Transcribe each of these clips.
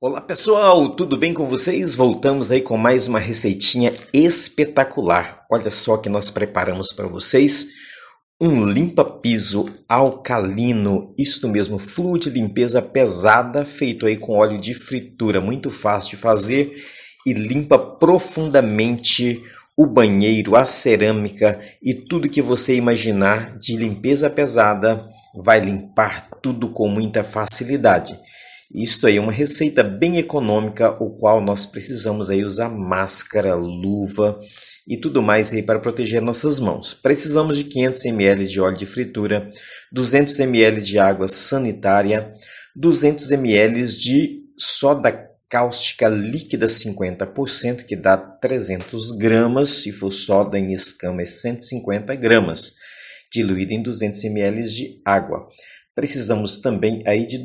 Olá pessoal, tudo bem com vocês? Voltamos aí com mais uma receitinha espetacular. Olha só que nós preparamos para vocês um limpa-piso alcalino, isto mesmo, fluido de limpeza pesada, feito aí com óleo de fritura, muito fácil de fazer e limpa profundamente o banheiro, a cerâmica e tudo que você imaginar de limpeza pesada, vai limpar tudo com muita facilidade. Isto aí é uma receita bem econômica, o qual nós precisamos aí usar máscara, luva e tudo mais aí para proteger nossas mãos. Precisamos de 500 ml de óleo de fritura, 200 ml de água sanitária, 200 ml de soda cáustica líquida 50%, que dá 300 gramas, se for soda em escama é 150 gramas, diluída em 200 ml de água. Precisamos também aí de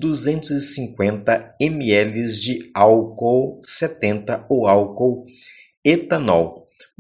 250 ml de álcool 70 ou álcool etanol.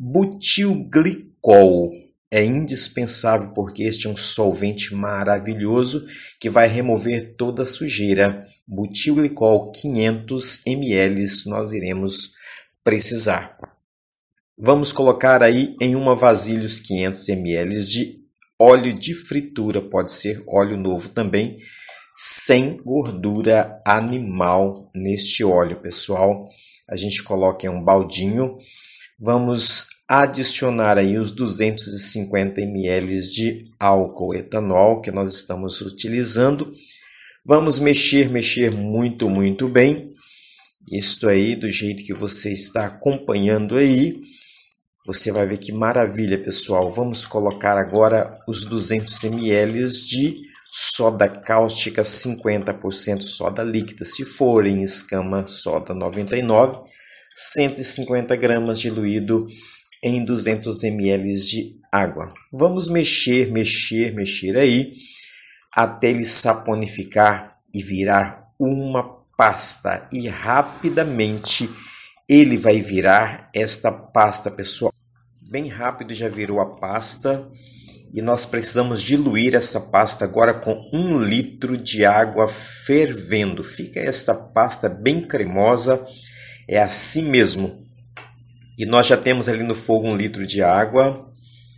Butilglicol é indispensável porque este é um solvente maravilhoso que vai remover toda a sujeira. Butilglicol 500 ml nós iremos precisar. Vamos colocar aí em uma vasilha os 500 ml de óleo de fritura, pode ser óleo novo também, sem gordura animal neste óleo, pessoal. A gente coloca em um baldinho. Vamos adicionar aí os 250 ml de álcool etanol que nós estamos utilizando. Vamos mexer muito bem. Isto aí do jeito que você está acompanhando aí. Você vai ver que maravilha, pessoal. Vamos colocar agora os 200 ml de soda cáustica 50% soda líquida. Se for em escama, soda 99, 150 gramas diluído em 200 ml de água. Vamos mexer aí até ele saponificar e virar uma pasta. E rapidamente ele vai virar esta pasta, pessoal. Bem rápido já virou a pasta e nós precisamos diluir essa pasta agora com 1 litro de água fervendo. Fica esta pasta bem cremosa, é assim mesmo. E nós já temos ali no fogo 1 litro de água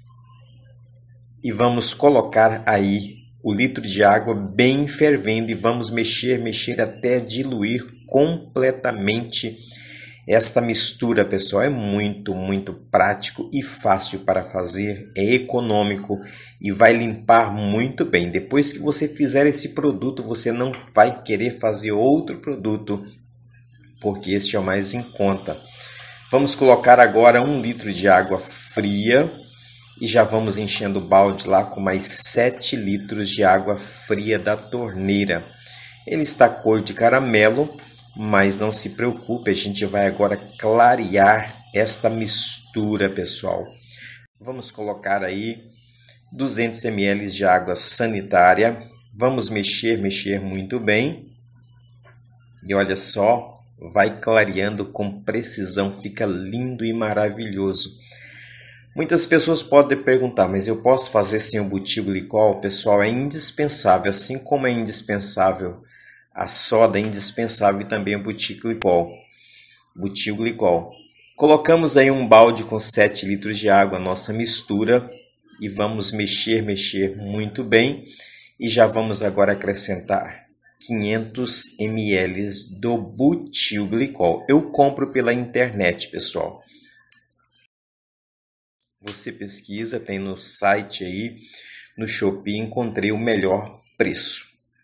e vamos colocar aí o litro de água bem fervendo e vamos mexer até diluir completamente esta mistura, pessoal. É muito prático e fácil para fazer, é econômico e vai limpar muito bem. Depois que você fizer esse produto, você não vai querer fazer outro produto, porque este é o mais em conta. Vamos colocar agora 1 litro de água fria e já vamos enchendo o balde lá com mais 7 litros de água fria da torneira. Ele está cor de caramelo, mas não se preocupe, a gente vai agora clarear esta mistura, pessoal. Vamos colocar aí 200 ml de água sanitária. Vamos mexer muito bem. E olha só, vai clareando com precisão, fica lindo e maravilhoso. Muitas pessoas podem perguntar, mas eu posso fazer sem o butilglicol? Pessoal, é indispensável, assim como é indispensável a soda, é indispensável também o butilglicol. Colocamos aí um balde com 7 litros de água, nossa mistura, e vamos mexer muito bem. E já vamos agora acrescentar 500 ml do butilglicol. Eu compro pela internet, pessoal. Você pesquisa, tem no site aí, no Shopee, encontrei o melhor preço.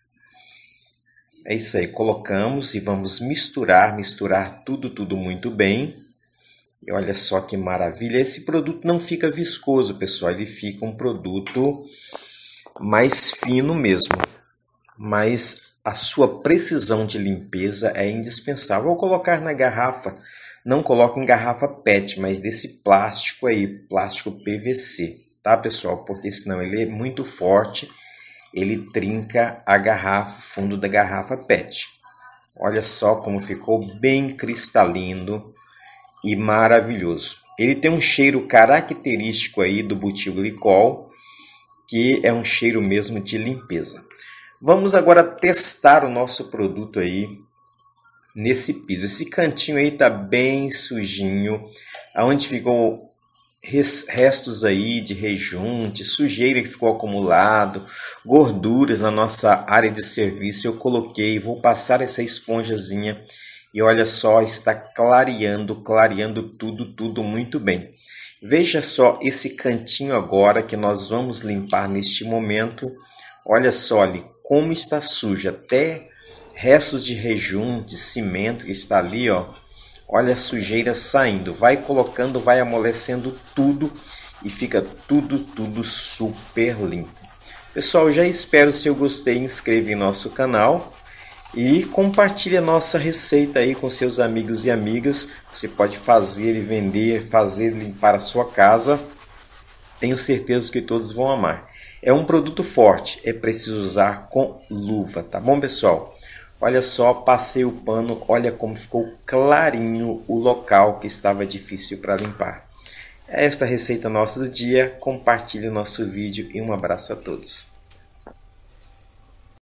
É isso aí, colocamos e vamos misturar tudo muito bem. E olha só que maravilha, esse produto não fica viscoso, pessoal, ele fica um produto mais fino mesmo. Mas a sua precisão de limpeza é indispensável. Vou colocar na garrafa, não coloco em garrafa PET, mas desse plástico aí, plástico PVC, tá, pessoal? Porque senão ele é muito forte. Ele trinca a garrafa, o fundo da garrafa PET. Olha só como ficou bem cristalino e maravilhoso. Ele tem um cheiro característico aí do butilglicol, que é um cheiro mesmo de limpeza. Vamos agora testar o nosso produto aí nesse piso. Esse cantinho aí tá bem sujinho, aonde ficou restos aí de rejunte, sujeira que ficou acumulado, gorduras na nossa área de serviço. Eu coloquei, vou passar essa esponjazinha e olha só, está clareando tudo muito bem. Veja só esse cantinho agora que nós vamos limpar neste momento. Olha só ali como está sujo, até restos de rejunte, cimento que está ali, ó. Olha a sujeira saindo, vai colocando, vai amolecendo tudo e fica tudo super limpo. Pessoal, já espero, se eu gostei, inscreva em nosso canal e compartilhe a nossa receita aí com seus amigos e amigas. Você pode fazer e vender, fazer limpar a sua casa. Tenho certeza que todos vão amar. É um produto forte, é preciso usar com luva, tá bom, pessoal? Olha só, passei o pano, olha como ficou clarinho o local que estava difícil para limpar. É esta a receita nossa do dia, compartilhe o nosso vídeo e um abraço a todos.